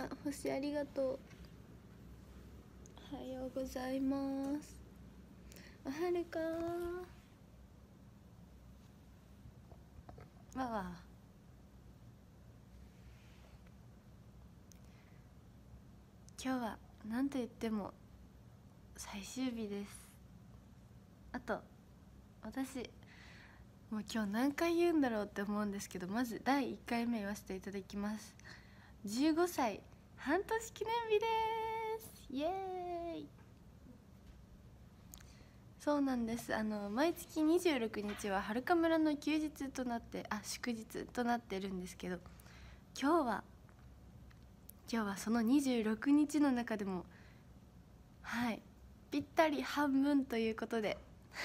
あ、星ありがとう。おはようございます。おはるかーわわ。今日は何と言っても最終日です。あと私もう今日何回言うんだろうって思うんですけど、まず第1回目言わせていただきます。15歳半年記念日です。イエーイ。そうなんです。毎月26日ははるか村の休日となって祝日となってるんですけど、今日はその26日の中でもぴったり半分ということで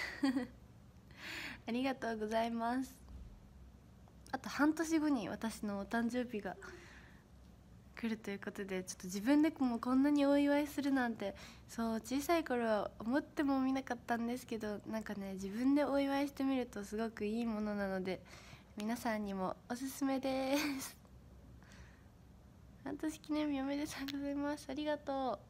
ありがとうございます。あと半年後に私のお誕生日が来るということで、ちょっと自分でもこんなにお祝いするなんて、そう小さい頃は思ってもみなかったんですけど、なんかね、自分でお祝いしてみるとすごくいいものなので、皆さんにもおすすめです半年記念日おめでとうございます。ありがとう。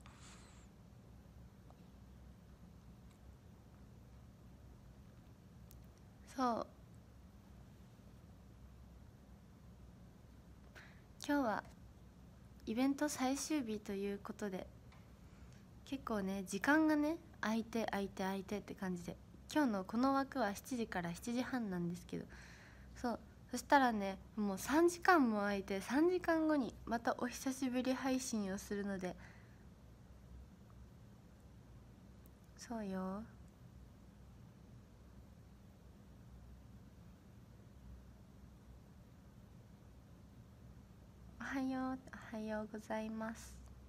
そう今日はイベント最終日ということで、結構ね時間がね空いてって感じで、今日のこの枠は7時から7時半なんですけど、そしたらねもう3時間も空いて、3時間後にまたお久しぶり配信をするので、そうよ。おはようございます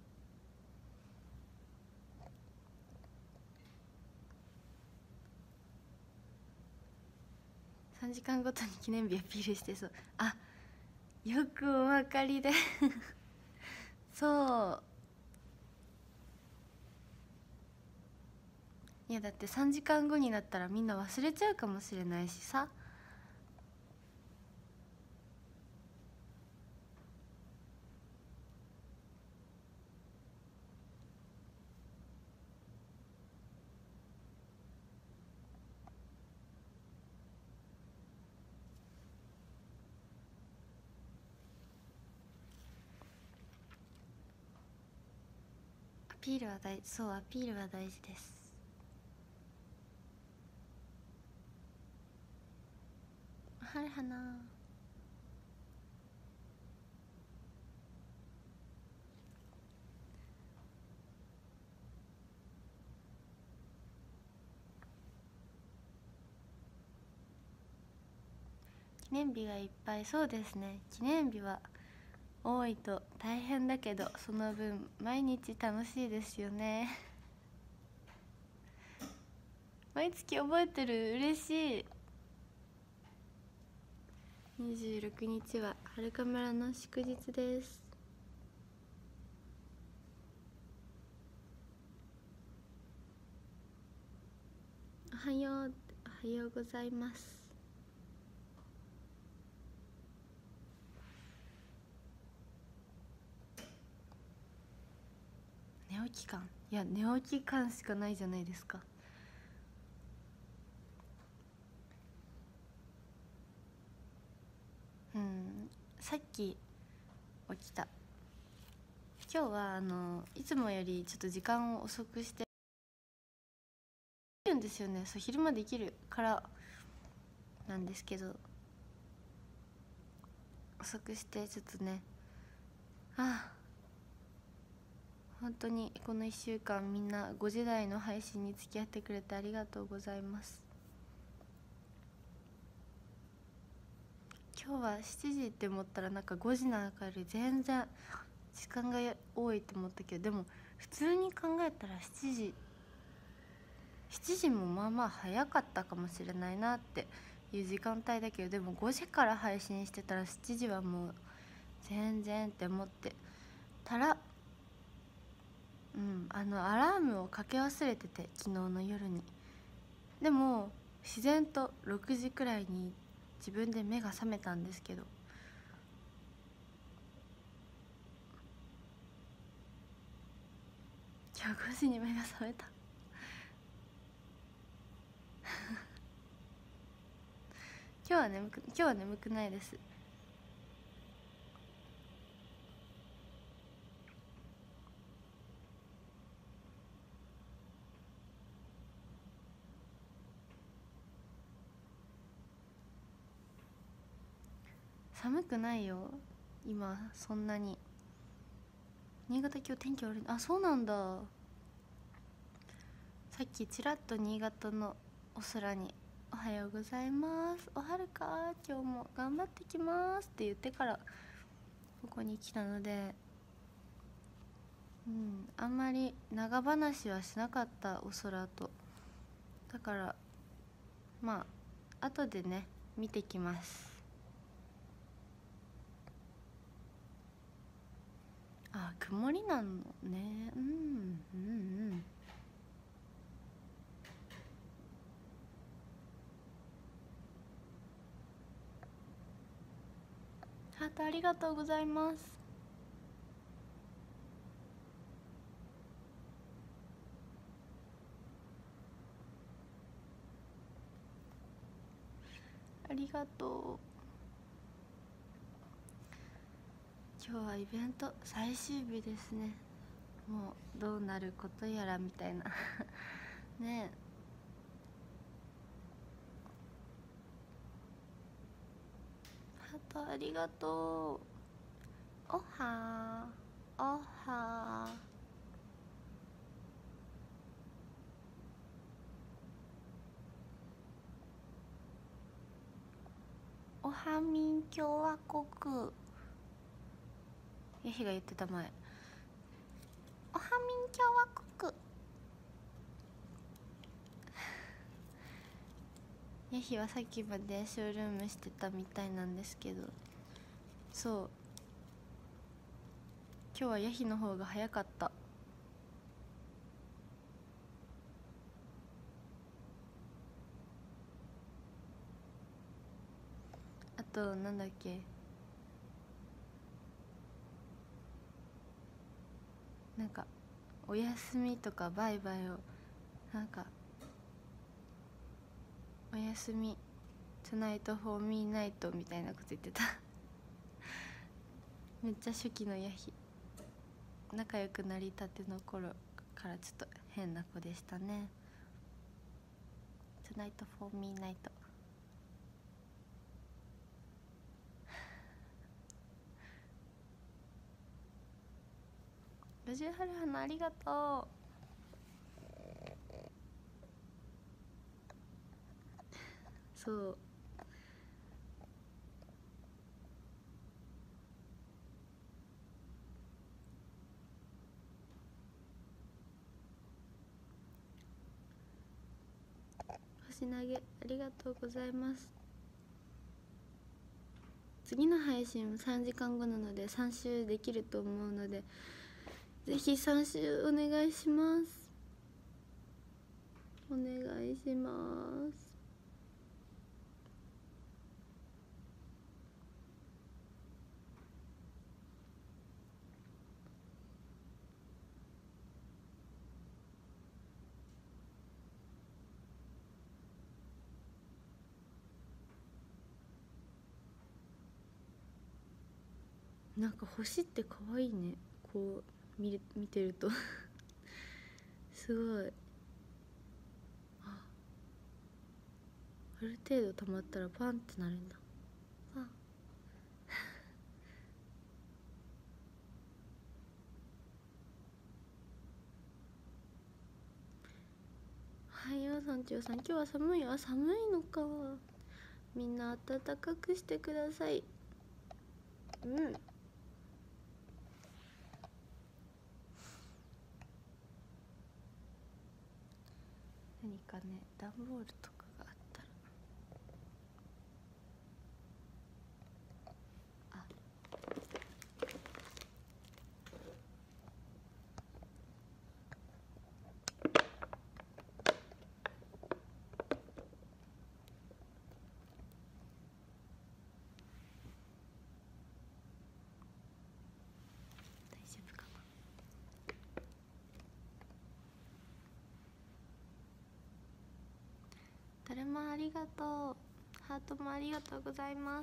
。3時間ごとに記念日アピールしてそう。よくお分かりでそういやだって3時間後になったらみんな忘れちゃうかもしれないしさ。アピールはアピールは大事です。はるはな。記念日がいっぱい。そうですね、記念日は多いと大変だけど、その分毎日楽しいですよね毎月覚えてる、嬉しい。26日ははるか村の祝日です。おはようございます。寝起き感、いや寝起き感しかないじゃないですか。さっき起きた。今日はいつもよりちょっと時間を遅くしてるんですよね。そう、昼間できるからなんですけど、遅くしてちょっとね、本当にこの1週間みんな5時台の配信に付き合ってくれてありがとうございます。今日は7時って思ったら、なんか5時なんかより全然時間が多いと思ったけど、でも普通に考えたら7時もまあまあ早かったかもしれないなっていう時間帯だけど、でも5時から配信してたら7時はもう全然って思ってたら、アラームをかけ忘れてて、昨日の夜に。でも自然と6時くらいに自分で目が覚めたんですけど、 今日5時に目が覚めた今日は眠くないです。寒くないよ今そんなに。新潟今日天気悪い。あ、そうなんだ。さっきちらっと新潟のお空に「おはようございます、おはるか、今日も頑張ってきます」って言ってからここに来たので、あんまり長話はしなかったお空と。だからまあ後でね見てきます。あ、曇りなのね。ハートありがとうございます。ありがとう。今日はイベント最終日ですね。もうどうなることやらみたいなねえ。ハートありがとう。おはーおはー。おはみん共和国。ヤヒが言ってた前。おはみん共和国。ヤヒはさっきまでショールームしてたみたいなんですけど、そう今日はヤヒの方が早かった。あとなんだっけ、なんかおやすみとかバイバイをなんかおやすみ Tonight for me night みたいなこと言ってためっちゃ初期のヤヒ、仲良くなりたての頃からちょっと変な子でしたね。 Tonight for me night。 ロジュハルハナありがとう。そう星投げありがとうございます。次の配信も3時間後なので3週できると思うので、ぜひ3週お願いします。お願いします。なんか星って可愛いね、こう見てるとすごい。ある程度溜まったらパンってなるんだ。パンはいよ、さんちよさん今日は寒い。あ、寒いのか。みんな暖かくしてください。何かね段ボールとかがあったら。あ、大丈夫かな。 りがとう。ハートもありがとうございます。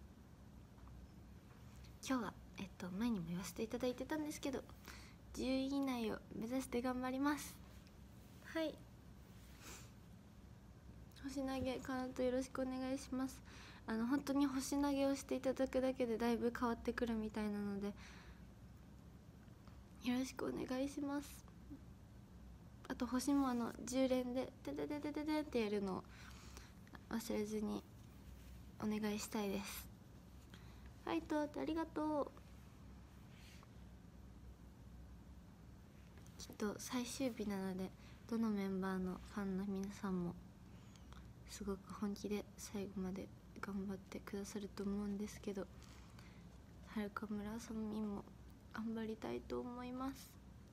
今日は前にも言わせていただいてたんですけど、10位以内を目指して頑張ります。はい、星投げカウントよろしくお願いします。本当に星投げをしていただくだけでだいぶ変わってくるみたいなので、よろしくお願いします。あと星も10連でデデデデデデってやるのを忘れずにお願いしたいです。ファイトってありがとう。きっと最終日なので、どのメンバーのファンの皆さんもすごく本気で最後まで頑張ってくださると思うんですけど、はるか村さんみも頑張りたいと思います。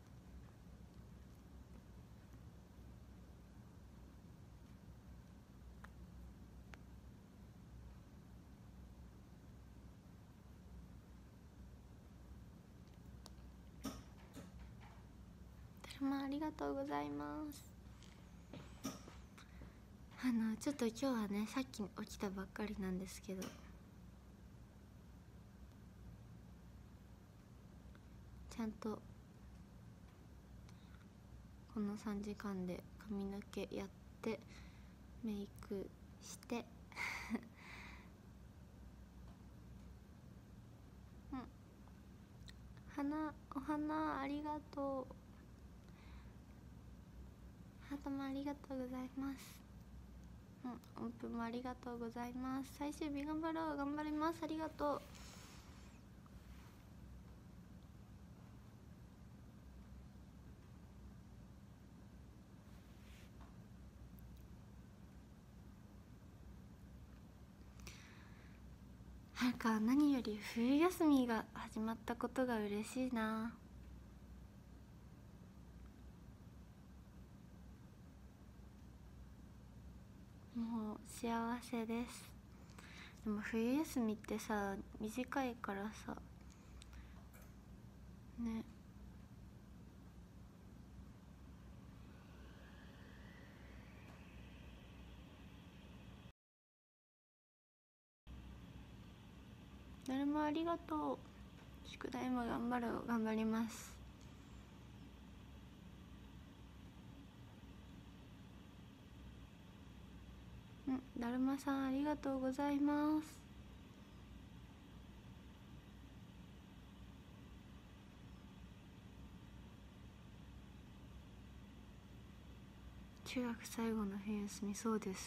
ありがとうございます。ちょっと今日はね、さっき起きたばっかりなんですけど、ちゃんとこの3時間で髪の毛やってメイクしてうん、お花ありがとう。ハートもありがとうございます。音符もありがとうございます。最終日頑張ろう。頑張ります。ありがとう。なんか何より冬休みが始まったことが嬉しいな。もう幸せです。でも冬休みってさ、短いからさね。誰もありがとう。宿題も頑張ります。だるまさんありがとうございます。中学最後の冬休み、そうです。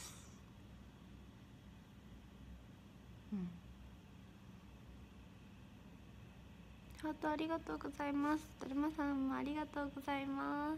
ハートありがとうございます。だるまさんもありがとうございます。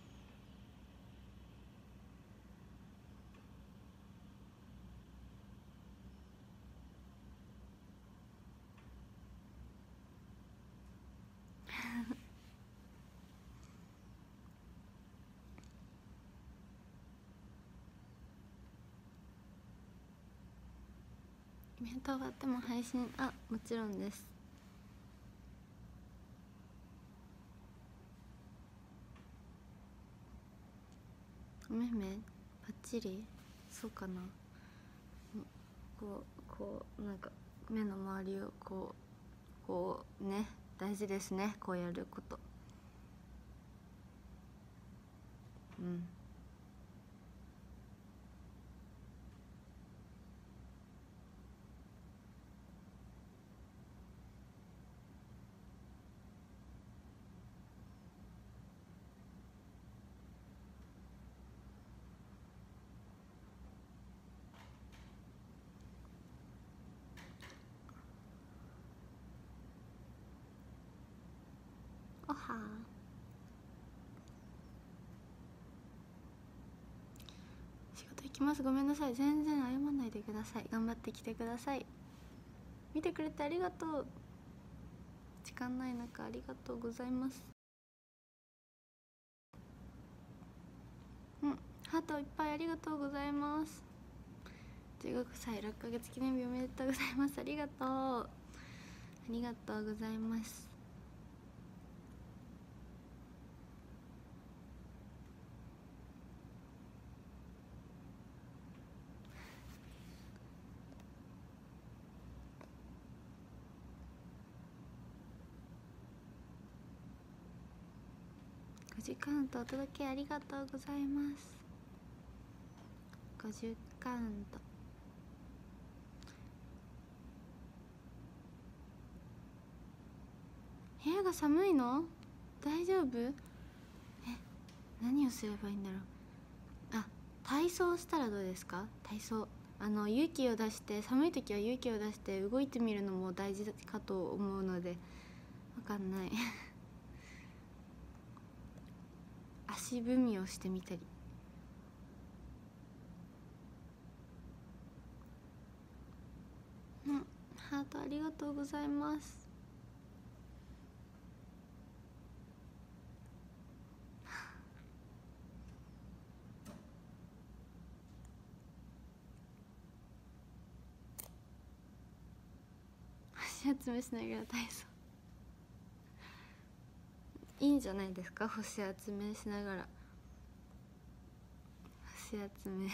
イベント終わっても配信、もちろんです。お目目バッチリ、そうかな。こうなんか目の周りをこうね、大事ですね、こうやること。おはー。仕事行きます。ごめんなさい。全然謝んないでください。頑張ってきてください。見てくれてありがとう。時間ない中ありがとうございます。ハートいっぱいありがとうございます。15歳6ヶ月記念日おめでとうございます。ありがとう。ありがとうございます。 50カウントお届けありがとうございます。50カウント。部屋が寒いの？大丈夫？何をすればいいんだろう。体操したらどうですか？体操、勇気を出して、寒い時は勇気を出して動いてみるのも大事かと思うので、わかんない足踏みをしてみたり。ハートありがとうございます。星集めしながら体操いいんじゃないですか？星集めしながら。星集め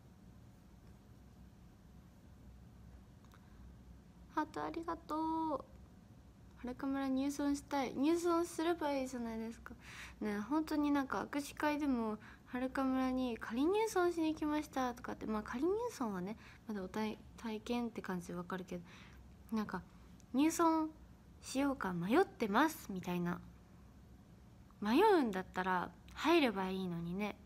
ハートありがとう。はるか村入村したい。入村すればいいじゃないですかね。本当になんか握手会でもはるか村に仮入村しに来ましたとかって、まあ仮入村はねまだ体験って感じでわかるけど、なんか入村しようか迷ってますみたいな、迷うんだったら入ればいいのにね。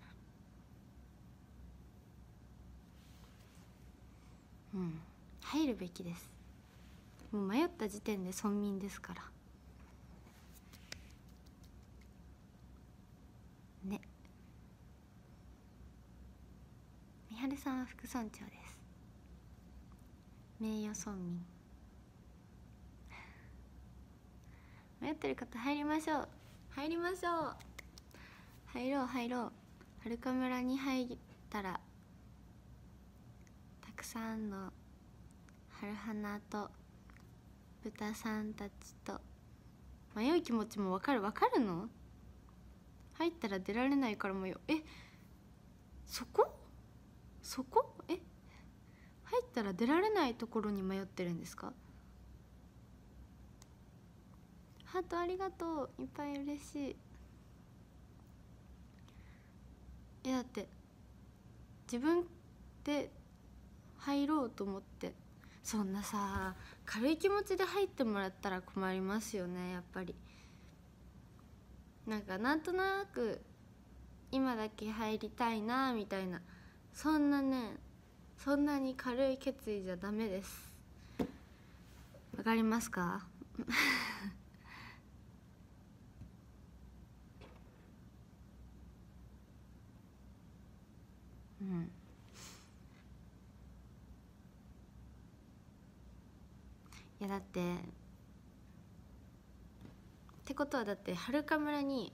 入るべきです。もう迷った時点で村民ですからね。みはるさんは副村長です。名誉村民。迷ってる方入りましょう。入りましょう。入ろう。はるか村に入ったらたくさんの春花と豚さんたちと。迷う気持ちもわかるの？入ったら出られないからもよ。そこ入ったら出られないところに迷ってるんですか？ハートありがとう。いっぱい嬉しい。だって自分で入ろうと思って、そんなさ軽い気持ちで入ってもらったら困りますよね。やっぱりなんとなく今だけ入りたいなみたいな、そんなに軽い決意じゃダメです。わかりますか？いやだってことは、だってはるか村に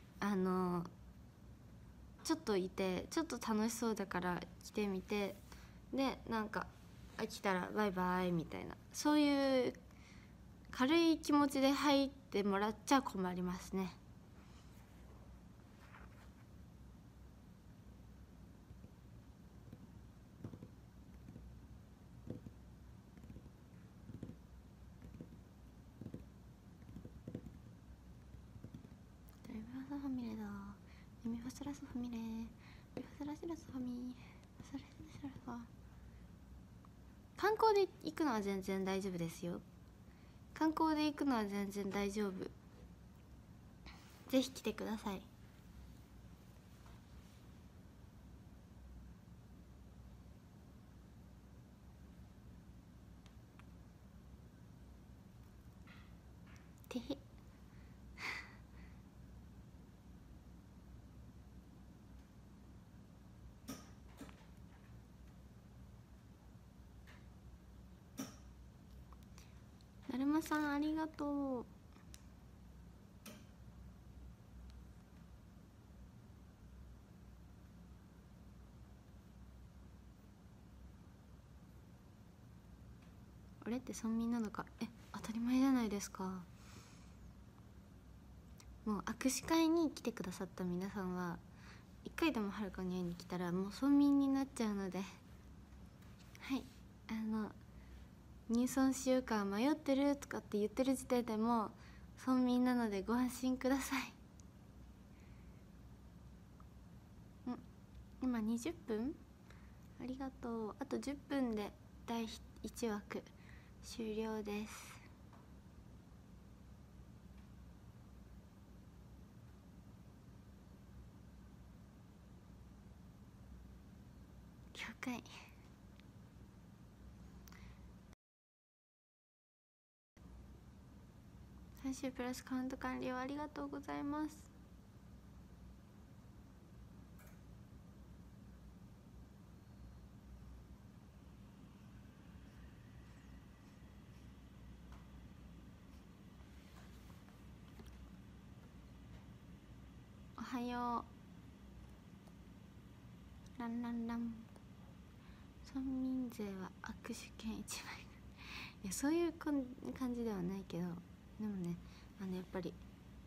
ちょっといてちょっと楽しそうだから来てみて、で飽きたらバイバイみたいな、そういう軽い気持ちで入ってもらっちゃ困りますね。ファミレだ。ミファスラスファミレ。ミファスラスラスファミ。観光で行くのは全然大丈夫ですよ。観光で行くのは全然大丈夫。ぜひ来てください。てへ。だるまさんありがとう。俺って村民なのか？当たり前じゃないですか。もう握手会に来てくださった皆さんは一回でもはるかに会いに来たらもう村民になっちゃうので、はい、入村しようか迷ってるとかって言ってる時点でもう村民なのでご安心ください。 今20分、ありがとう。あと10分で第1枠終了です。了解。3週プラスカウント完了ありがとうございます。おはよう。ランランラン。村民税は握手券1枚。いや、そういう感じではないけど、でもね、やっぱり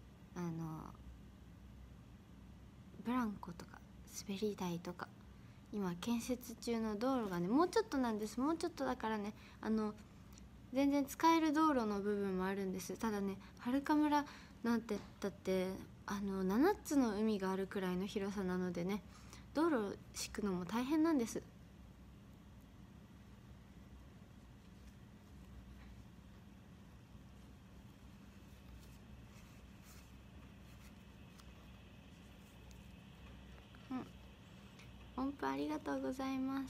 ブランコとか滑り台とか今建設中の道路がね、もうちょっとなんです。もうちょっとだからね、全然使える道路の部分もあるんです。ただね、春香村なんてだって7つの海があるくらいの広さなのでね、道路敷くのも大変なんです。音符ありがとうございます。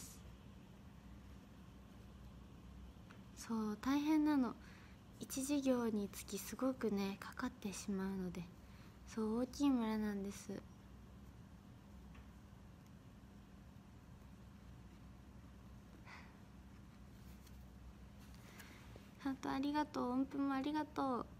そう大変なの。1事業につきすごくねかかってしまうので、そう大きい村なんです。ハートありがとう。音符もありがとう。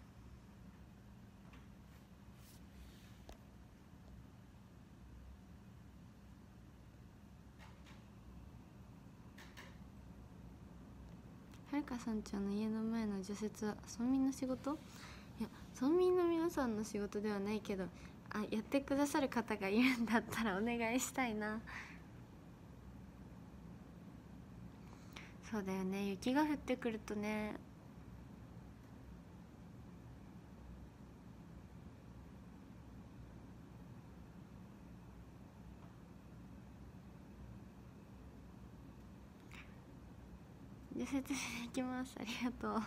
はるか村長の家の前の除雪は村民の仕事？いや、村民の皆さんの仕事ではないけど、やってくださる方がいるんだったらお願いしたいな。そうだよね、雪が降ってくるとね。除雪しに行きます。ありがとう。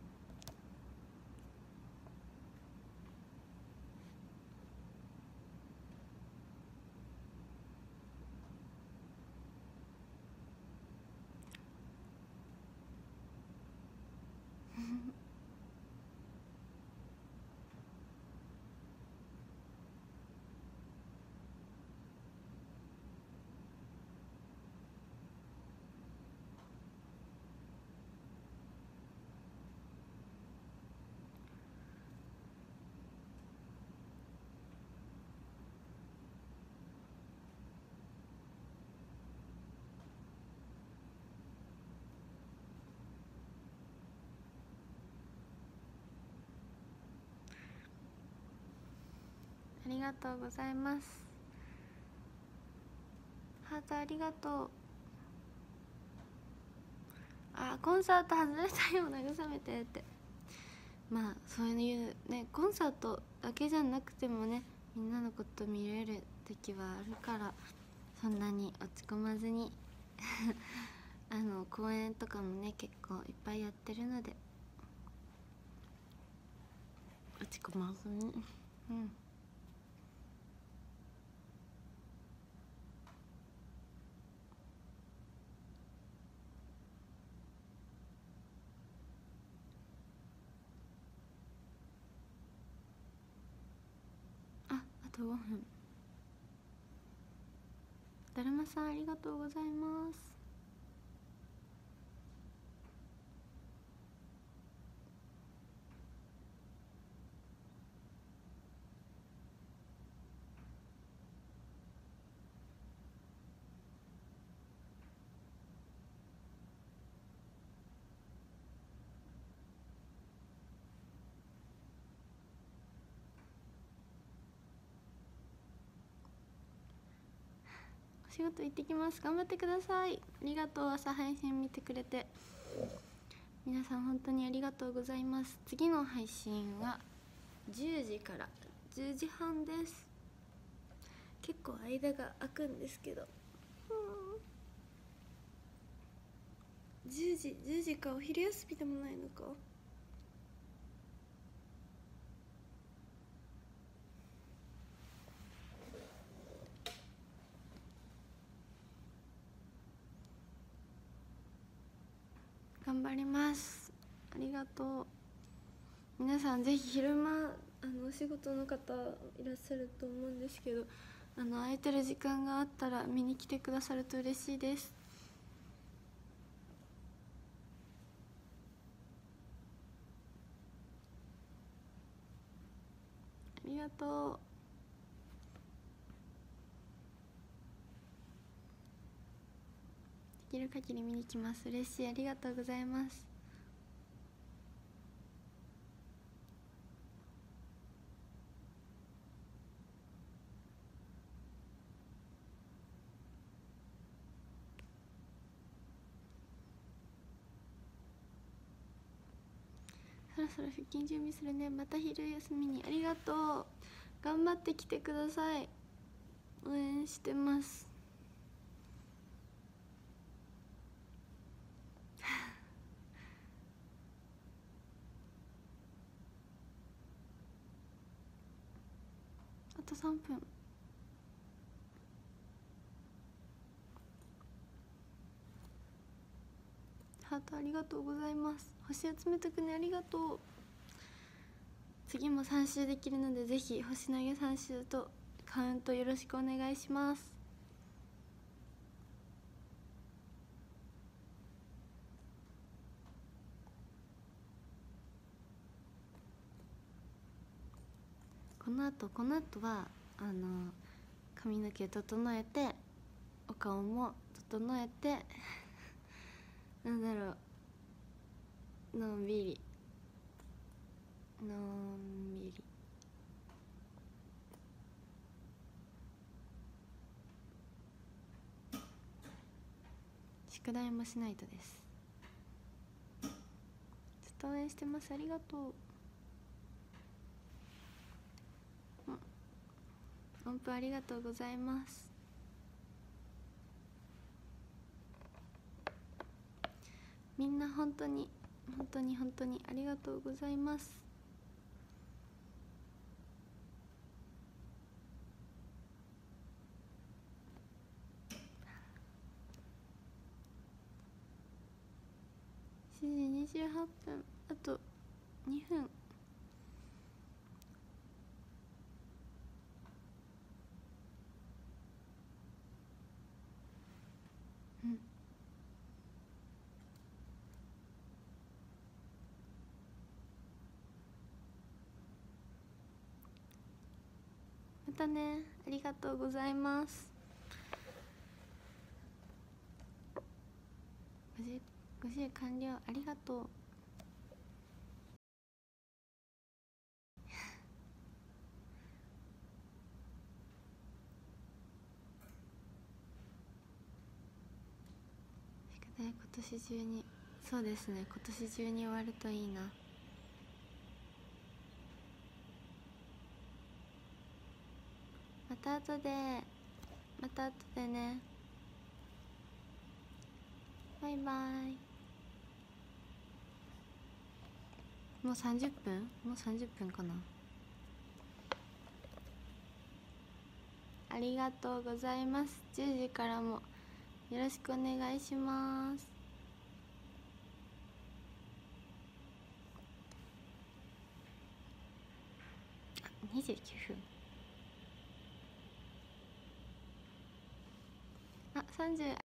ありがとうございます。ハートありがとう。コンサート外れたよ、慰めてって。まあそういうね、コンサートだけじゃなくてもね、みんなのこと見れる時はあるから、そんなに落ち込まずに公演とかもね結構いっぱいやってるので、落ち込まずにあと5分。だるまさんありがとうございます。お仕事行ってきます。頑張ってください。ありがとう。朝配信見てくれて皆さん本当にありがとうございます。次の配信は10時から10時半です。 結構間が空くんですけど、10時か。お昼休みでもないのか。頑張ります。ありがとう。皆さんぜひ昼間お仕事の方いらっしゃると思うんですけど、空いてる時間があったら見に来てくださると嬉しいです。ありがとう。できる限り見に来ます。嬉しい。ありがとうございます。そろそろ出勤準備するね。また昼休みにありがとう。頑張ってきてください。応援してます。あと3分。ハートありがとうございます。星集めてくね。ありがとう。次も3周できるので、ぜひ星投げ3周とカウントよろしくお願いします。この後は髪の毛整えて、お顔も整えてなんだろう、のんびり宿題もしないとです。ずっと応援してます。ありがとう。音符ありがとうございます。みんな本当にありがとうございます。7時28分、あと2分。またね。ありがとうございます。50完了。ありがとう。宿題今年中に、そうですね、今年中に終わるといいな。また後でね。バイバイ。もう30分かな。ありがとうございます。10時からもよろしくお願いします。29分。30